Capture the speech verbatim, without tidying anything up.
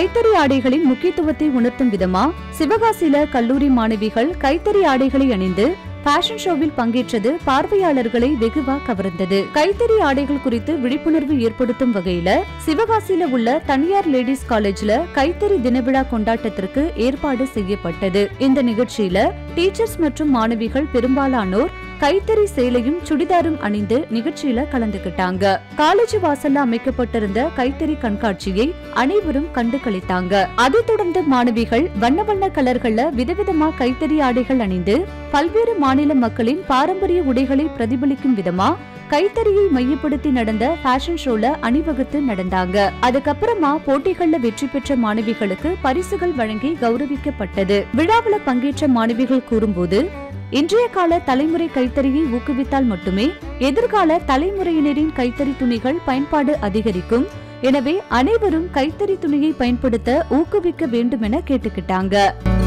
கைத்தறி ஆடைகளின் முக்கியத்துவத்தை உணர்த்தும் விதமா சிவகாசியில கல்லூரி மாணவிகள் கைத்தறி ஆடைகளை அணிந்து ஃபேஷன் ஷோவில் பங்கேற்றது பார்வையாளர்களை வெகுவா கவர்ந்தது. கைத்தறி ஆடைகள் குறித்து விழிப்புணர்வு ஏற்படுத்தும் வகையில சிவகாசியில உள்ள தனியார் லேடிஸ் காலேஜ்ல கைத்தறி தினவிழா கொண்டாட்டத்திற்கு ஏற்பாடு செய்யப்பட்டது. இந்த நிகழ்ச்சியில டீச்சர்ஸ் மற்றும் மாணவிகள் பெரும்பாலானோர் கைத்தறி சேலையும் சுடிதாரும் அணிந்து நிகழ்ச்சியில கலந்துகிட்டாங்க. காலேஜ் வாசல்ல அமைக்கப்பட்டிருந்த கைத்தறி கண்காட்சியை அனைவரும் கண்டு களித்தாங்க. அதைத் தொடர்ந்து மாணவிகள் வண்ண வண்ண கலர்கள்ல விதவிதமா கைத்தறி ஆடைகள் அணிந்து பல்வேறு மாநில மக்களின் பாரம்பரிய உடைகளை பிரதிபலிக்கும் விதமா கைத்தறியை மையப்படுத்தி நடந்த ஃபேஷன் ஷோல அணிவகுத்து நடந்தாங்க. அதுக்கப்புறமா போட்டிகள்ல வெற்றி பெற்ற மாணவிகளுக்கு பரிசுகள் வழங்கி கௌரவிக்கப்பட்டது. விழாவுல பங்கேற்ற மாணவிகள் கூறும்போது, இன்றைய கால தலைமுறை கைத்தறியை ஊக்குவித்தால் மட்டுமே எதிர்கால தலைமுறையினரின் கைத்தறி துணிகள் பயன்பாடு அதிகரிக்கும். எனவே அனைவரும் கைத்தறி துணியை பயன்படுத்த ஊக்குவிக்க வேண்டும் என கேட்டுக்கிட்டாங்க.